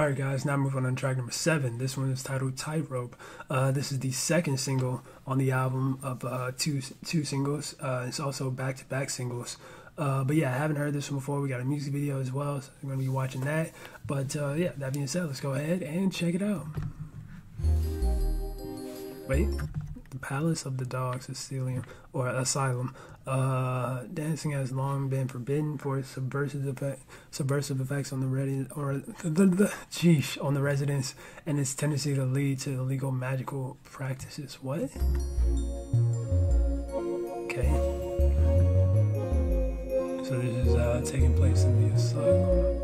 Alright guys, now moving on to track number 7. This one is titled Tightrope. This is the second single on the album of two singles. It's also back-to-back singles. But yeah, I haven't heard this one before. We got a music video as well, so I'm going to be watching that. But yeah, that being said, let's go ahead and check it out. Wait. The Palace of the Dogs Asylum, dancing has long been forbidden for its subversive effects on the on the residents and its tendency to lead to illegal magical practices. What? Okay. So this is taking place in the asylum.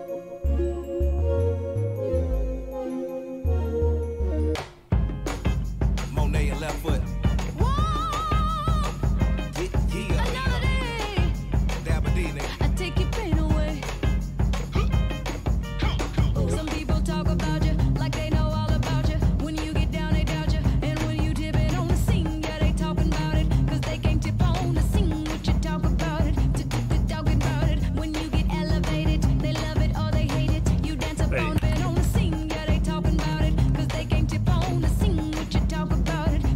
Left foot. I take your pain away. Some people talk about you like they know all about you. When you get down, they doubt you. And when you dip it on the scene, yeah, they talking about it. Cause they can't tip on the scene. What you talk about it, talking about it. When you get elevated, they love it or they hate it. You dance up on the scene, yeah, they talking about it. Cause they can't tip on the scene. What you talk about it.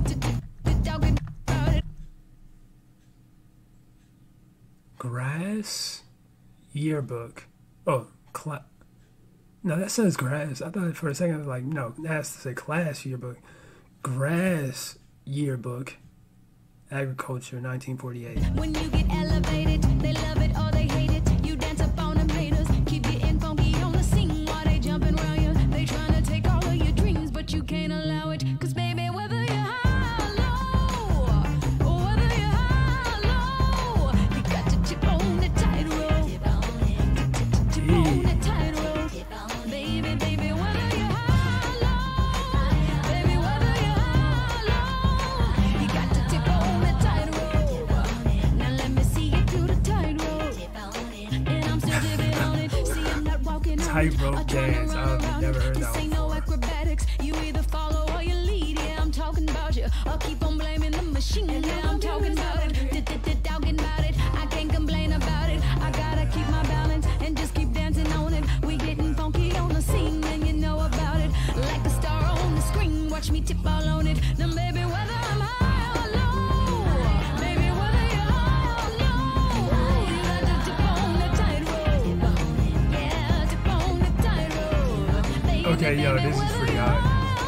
Grass yearbook. Oh, no, that says grass. I thought for a second I was like, no, that has to say class yearbook. Grass yearbook. Agriculture, 1948. When you get elevated, they love it or they hate it. You dance up on them haters. Keep getting funky on the scene while they jumping around you. They trying to take all of your dreams, but you can't allow it. Cause baby, whether you're high or low, or whether you're high or low, you got to tip on the tightrope. Tip on the tightrope. Baby, baby, whether you're high or low, baby, whether you're high or low, you got to tip on the tightrope. Now let me see you do the tightrope. And I'm still dipping on it. See, I'm not walking on it. Tightrope dance. I've never heard that This ain't no acrobatics. You either follow or you lead. Yeah, I'm talking about you. I'll keep on blaming the machine. Yeah, I'm talking about it. Talking about it. I can't complain about it. I gotta keep my balance and just keep dancing on it. We getting funky on the scene and you know about it. Like a star on the screen. Watch me tip all on it. Now baby, whether I'm high or low, baby, whether you're high or low, you gotta tip on the tightrope. Yeah, tip on the tightrope. Okay, yo, this is pretty hot.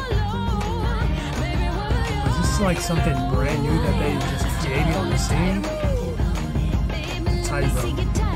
Is this like something brand new that they just created on the scene? Tightrope.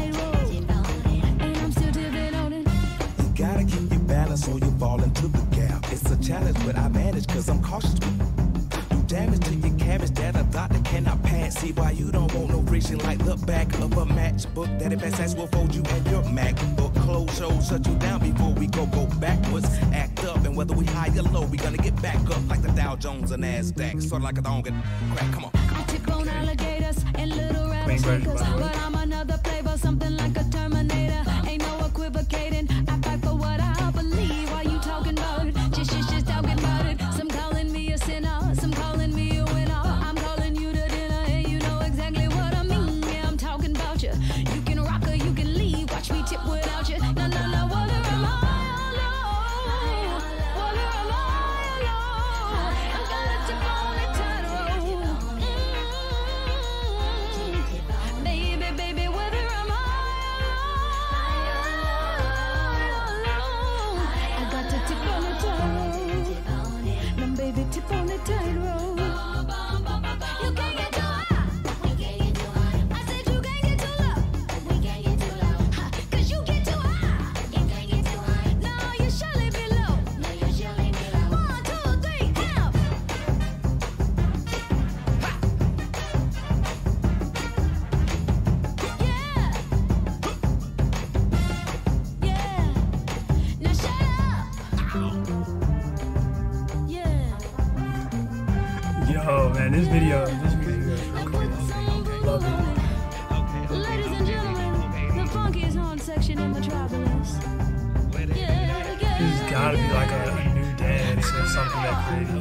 You gotta keep your balance or you fall into the gap. It's a challenge, but I manage cause I'm cautious. Do damage to your cabbage that a doctor cannot pass. See why you don't want no friction like the back of a matchbook. That if SS will fold you and your MacBook. Close shows shut you down before we go backwards. Act up and whether we high or low, we gonna get back up like the Dow Jones and NASDAQ. Sort of like a dog and crack, come on. I tip on alligators and little rattlesnakers, but I'm another flavor, something like a Terminator. Ain't no equivocating. I fight for what I believe. Why you talking about it? Just talking about it. Some calling me a sinner, some calling me a winner. I'm calling you to dinner, and you know exactly what I mean. Yeah, I'm talking about you. You can rock or you can leave. Watch me tip without you. No, whether I'm high or low, whether I'm high or low, I'm gonna tip on the tightrope. Baby, baby, whether I'm high or low, I got to tip on the tightrope. Now, baby, tip on the tightrope. You can't get too high. I said you can't get too low. Cause you get too high. No, you surely be low. 1, 2, 3, help. Yeah. Now shut up. Yeah. Yo, man, this video is really cool. Love it. Ladies and gentlemen, the funkiest horn section in Metropolis. Yeah. This has gotta be like a new dance or something that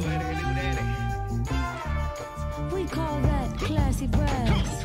created. We call that classy brass.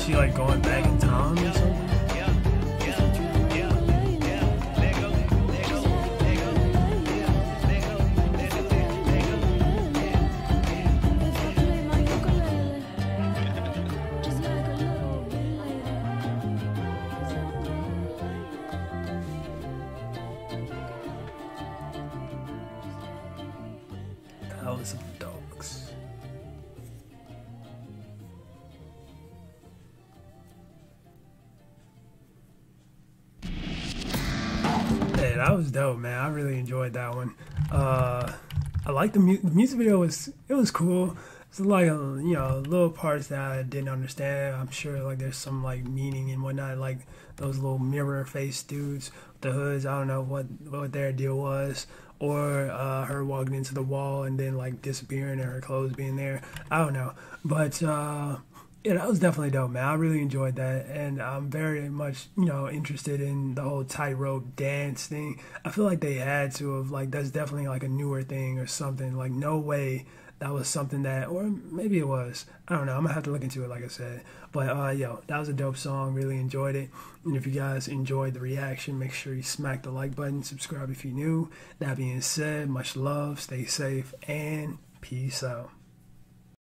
she like going back in time or something? Palace of Dogs. Hey, that was dope, man. I really enjoyed that one. I like the music video. Was cool. It's like little parts that I didn't understand. I'm sure like there's some like meaning and whatnot. Like those little mirror face dudes with the hoods. I don't know what their deal was. Or her walking into the wall and then like disappearing and her clothes being there. I don't know. But yeah, that was definitely dope, man. I really enjoyed that, and I'm very much, interested in the whole tightrope dance thing. I feel like they had to have, like, that's definitely like a newer thing or something. Like, no way that was something that, or maybe it was. I don't know. I'm gonna have to look into it, like I said. But that was a dope song. Really enjoyed it. And if you guys enjoyed the reaction, make sure you smack the like button, subscribe if you're new. That being said, much love, stay safe, and peace out.